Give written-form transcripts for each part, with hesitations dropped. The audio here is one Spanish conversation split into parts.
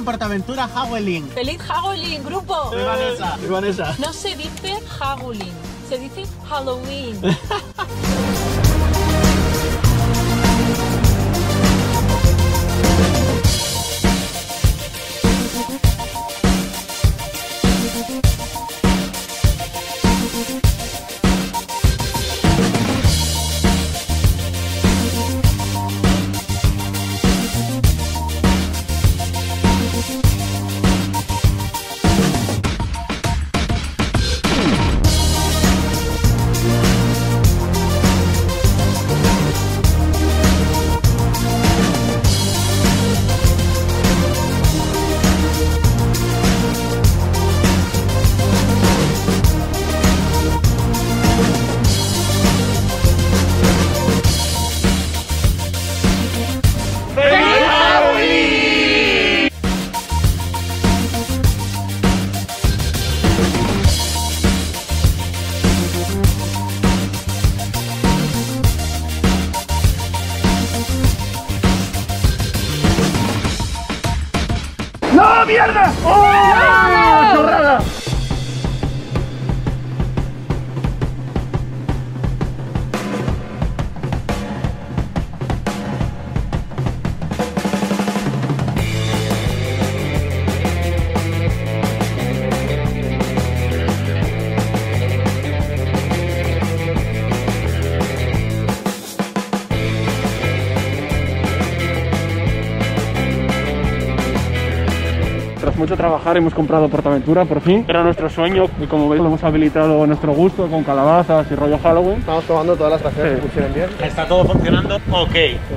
en Portaventura Halloween. ¡Feliz Halloween, grupo! Soy Vanessa. Soy Vanessa. No se dice Halloween, se dice Halloween. ¡No, mierda! ¡Oh! ¡Chorrada! Tras mucho trabajar hemos comprado Portaventura por fin. Era nuestro sueño y como veis lo hemos habilitado a nuestro gusto con calabazas y rollo Halloween. Estamos probando todas las tracciones que funcionen bien. Está todo funcionando ok.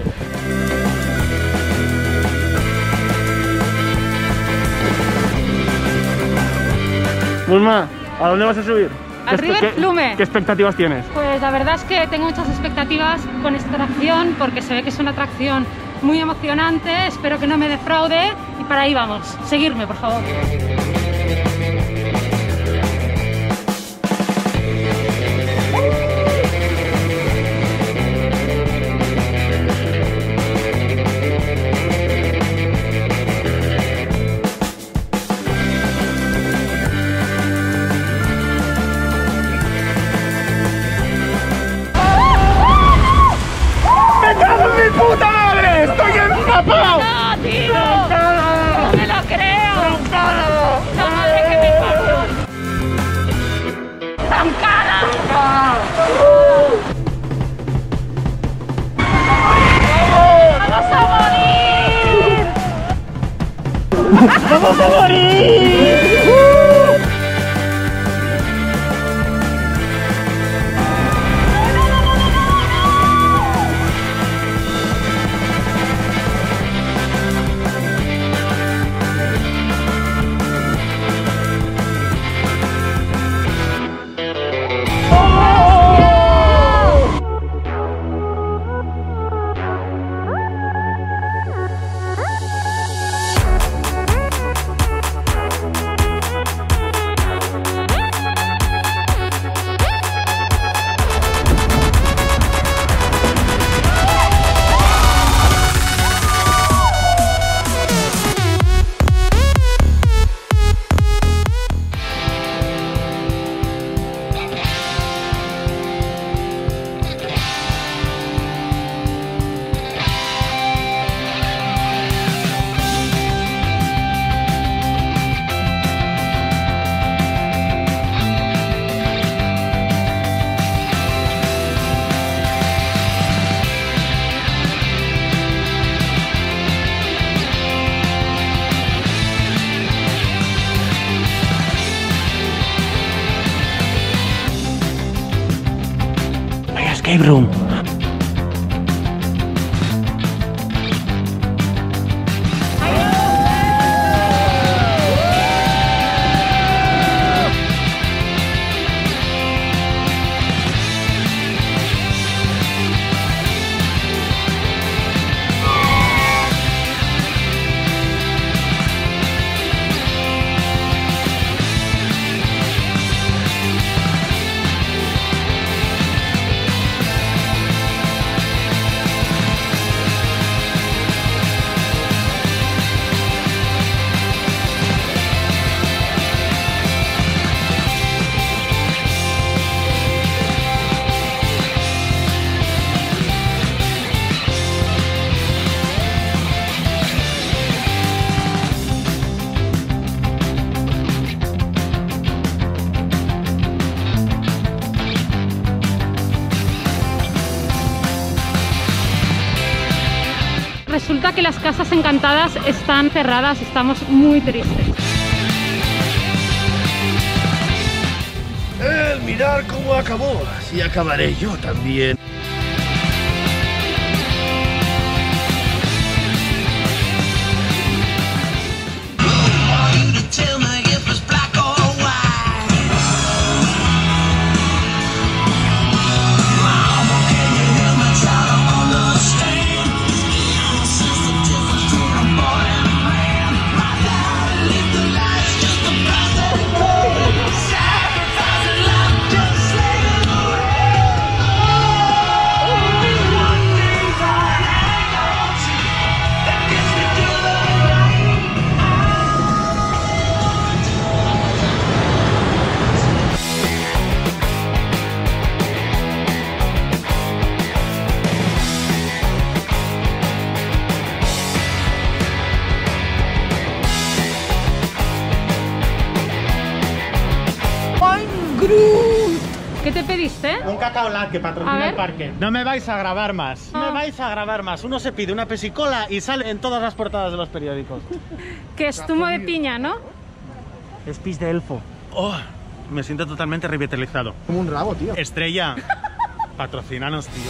Mulma, ¿a dónde vas a subir? Al River Flume. ¿Qué expectativas tienes? Pues la verdad es que tengo muchas expectativas con esta atracción porque se ve que es una atracción muy emocionante, espero que no me defraude y para ahí vamos. Seguirme, por favor. ¡Puta madre! ¡Estoy empapado! ¡No, tío! ¡No me lo creo! ¡La madre que me parió! ¡Troncada! ¡Vamos a morir! ¡Vamos a morir! Escape room. resulta que las casas encantadas están cerradas, estamos muy tristes. Mirar cómo acabó, así acabaré yo también. ¿Qué te pediste? Un cacao lat que A patrocina ver. el parque. No me vais a grabar más. No Ah. me vais a grabar más. Uno se pide una pesicola y sale en todas las portadas de los periódicos. Que es zumo de piña, ¿no? Es pis de elfo. Oh, me siento totalmente revitalizado. Como un rabo, tío. Estrella, patrocínanos, tío.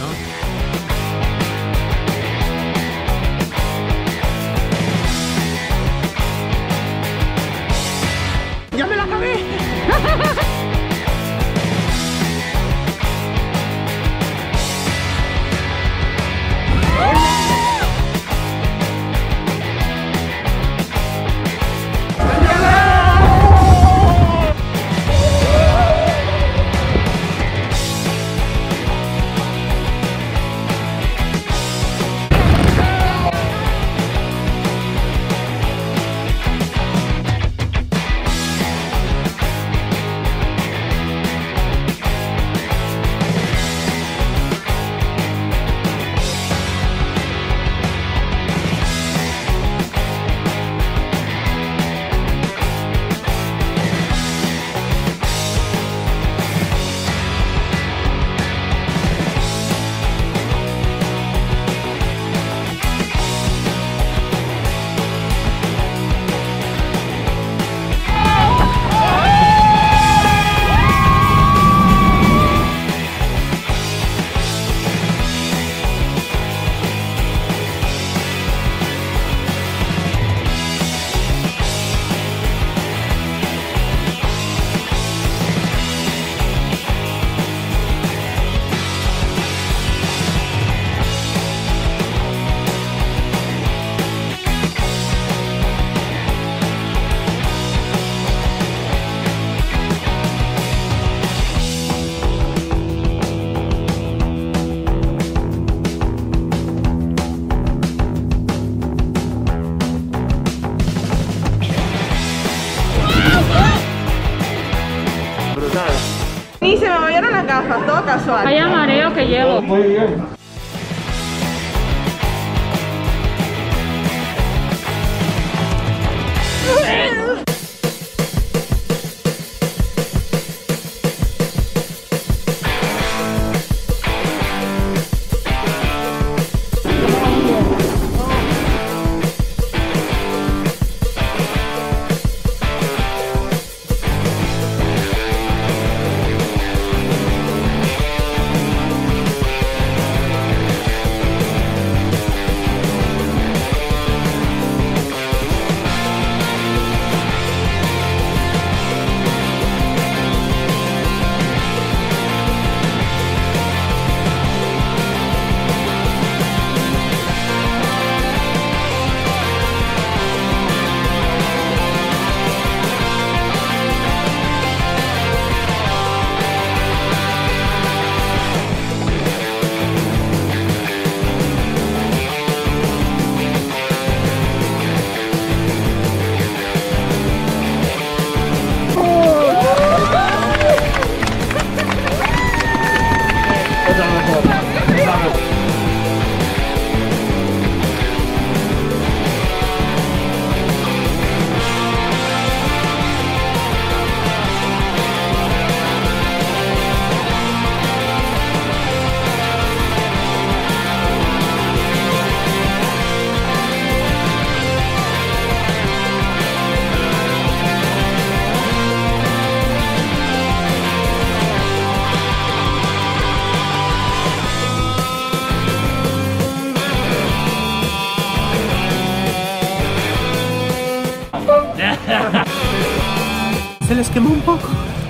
¡Ya me la acabé! Ni se me movieron las gafas, todo casual. Vaya mareo que llevo. Muy bien. les quemó un poco.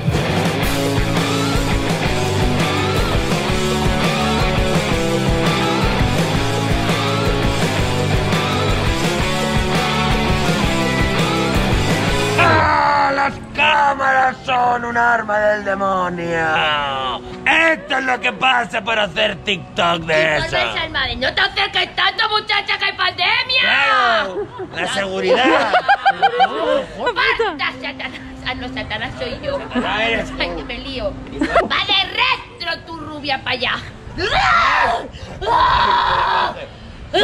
¡Las cámaras son un arma del demonio! Esto es lo que pasa por hacer TikTok de eso. No te acerques tanto, muchacha, que hay pandemia. ¡Claro! ¡La seguridad! ¡Basta, Satanás! Ah, no, Satanás soy yo. Ay, que me lío. ¡Va de retro tu rubia para allá! ¡De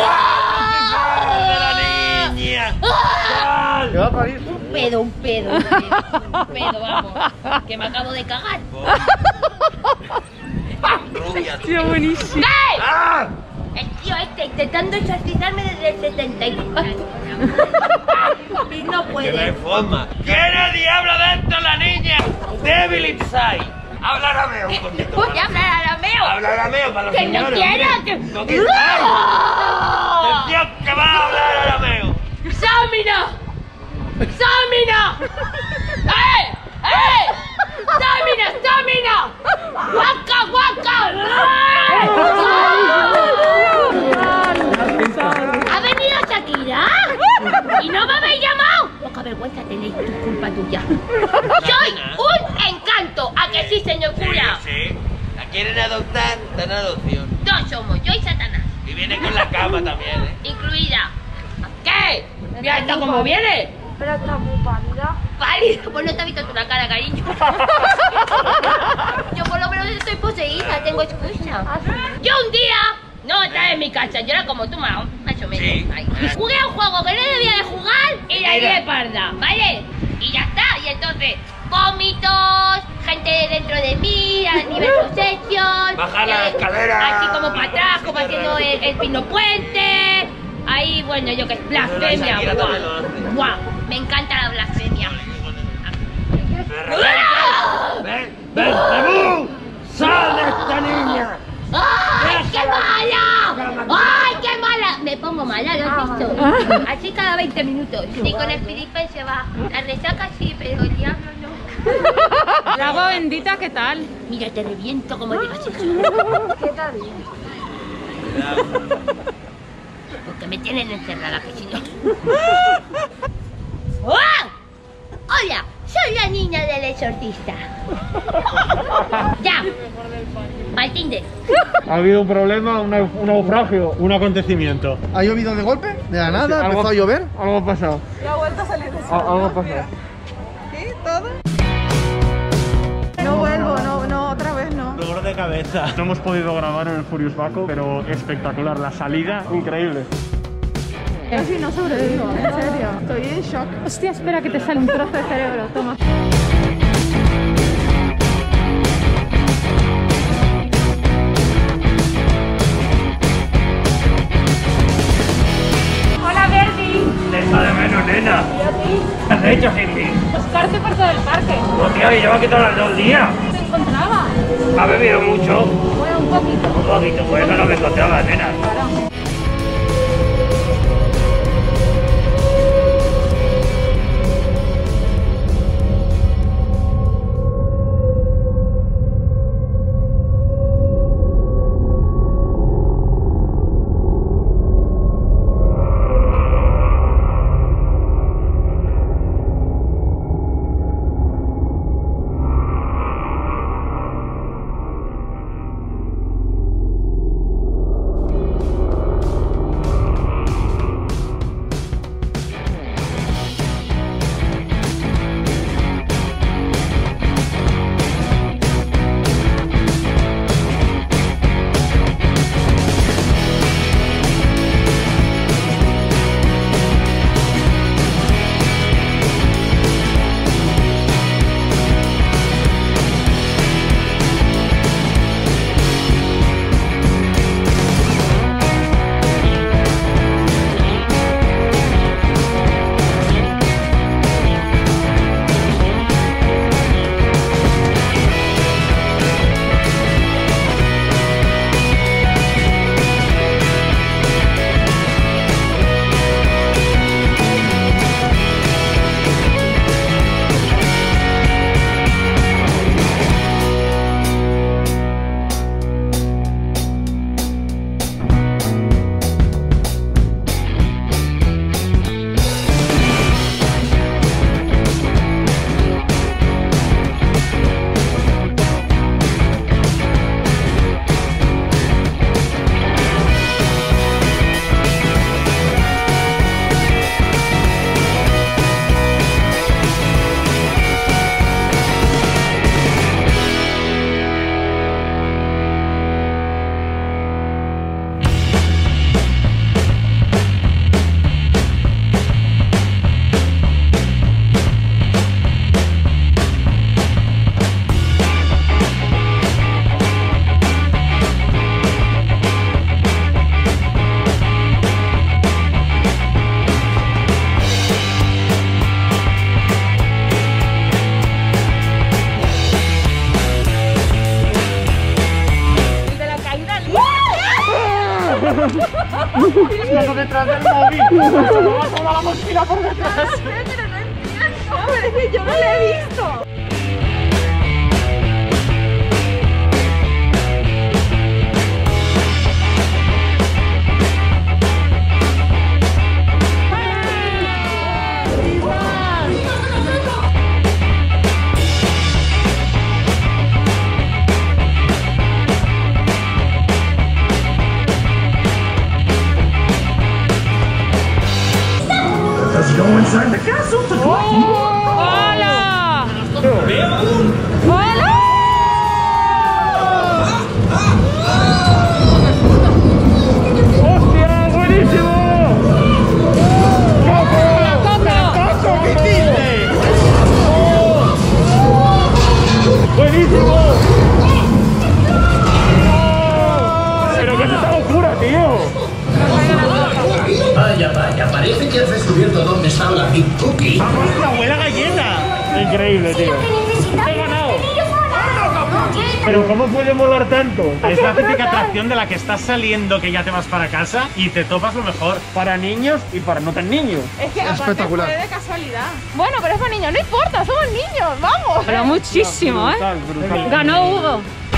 la niña! ¿Qué va a parir? Un pedo, vamos. Que me acabo de cagar. Rubia, Tío, buenísimo. ¡Eh! ¡Ah! El tío este intentando exorcizarme desde el 74. Y no ¡Que no hay puede. forma! ¿Quién el diablo dentro la niña? ¡Devil inside! ¡Habla arameo un poquito! Voy a hablar arameo. ¡Habla arameo para los Que no señores! quiero, hombre. que- ¡No quiero! ¡Atención que va a hablar arameo! ¡Samina! ¡Samina! ¡Eh! ¡Eh! ¡Samina! ¡Samina! ¡Guaca! ¡Guaca! ¿Ha venido Shakira? ¿Y no me habéis llamado? Poca vergüenza tenéis, tu culpa tuya. ¡Soy un encanto! ¿A que sí, señor cura? Sí. ¿La quieren adoptar? Dan adopción. Dos somos, yo y Satanás. Y viene con la cama también, ¿eh? Incluida. ¿Qué? Mira esta cómo viene. Pero está muy pálida. Pálida, pues no te has visto tú la cara, cariño. Yo por lo menos estoy poseída, tengo excusa. Yo un día no estaba en mi casa, yo era como tú, más o menos. Sí. Ay. Jugué a un juego que no debía de jugar y la lié de parda, ¿vale? Y ya está, y entonces vómitos, gente dentro de mí, a nivel posesión. Bajar la escalera. Así como para atrás, como haciendo el pino puente. Ahí, bueno, yo que es blasfemia. Shakira Guau. también lo hace. Guau, me encanta la blasfemia. ¡Ven! ¡Belcebú! ¡Sal de esta niña! ¡Ay, qué mala! ¡Ay, qué mala! Me pongo mala, ¿lo has visto? Así cada 20 minutos. Y con el piripen se va. La resaca sí, pero el diablo no. El agua bendita, ¿qué tal? Mira, te reviento como digas eso. ¿Qué tal? Porque me tienen encerrada, que si no. ¡Oh! ¡Hola! Soy la niña del exorcista. ¡Ya! Al Tinder. Ha habido un problema, un naufragio. Un acontecimiento. ¿Ha llovido de golpe? ¿De la nada? Sí, ¿Empezó a llover? Algo ha pasado. Y ha vuelto a salir de su Algo ha pasado. ¿Sí? ¿Todo? No vuelvo, no, otra vez no. Dolor de cabeza. No hemos podido grabar en el Furious Baco, pero espectacular. La salida, increíble. Casi no sobrevivo, en serio. Estoy en shock. Hostia, espera que te sale un trozo de cerebro, toma. Hola, Verdi. ¡Te echa de menos, nena! ¿Qué has hecho sin mí? Buscarte por todo el parque. Hostia, y lleva aquí todos los 2 días. ¿Te encontraba? ¿Ha bebido mucho? Bueno, un poquito. Un poquito, pues eso no me encontraba, nena. Luego detrás del móvil. Va toda la mochila por detrás. Pero no entiendo. Pero es que yo no lo he visto. ¡Hola! ¡Hola! ¡Hostia, buenísimo! ¡Coco, qué hiciste! ¡Buenísimo! ¡Pero qué es esta locura, tío! Vaya, parece que has descubierto dónde está la Big Cookie. ¡Vamos, la abuela galleta! Increíble, tío. ¡He ganado! Pero ¿cómo puede molar tanto? Es la típica atracción de la que estás saliendo, que ya te vas para casa y te topas lo mejor. Para niños y para no tan niños. Es que aparte Espectacular. fue de casualidad. Bueno, pero es para niños, no importa, somos niños, vamos. Pero muchísimo, ¿eh? Brutal, brutal. Ganó Hugo.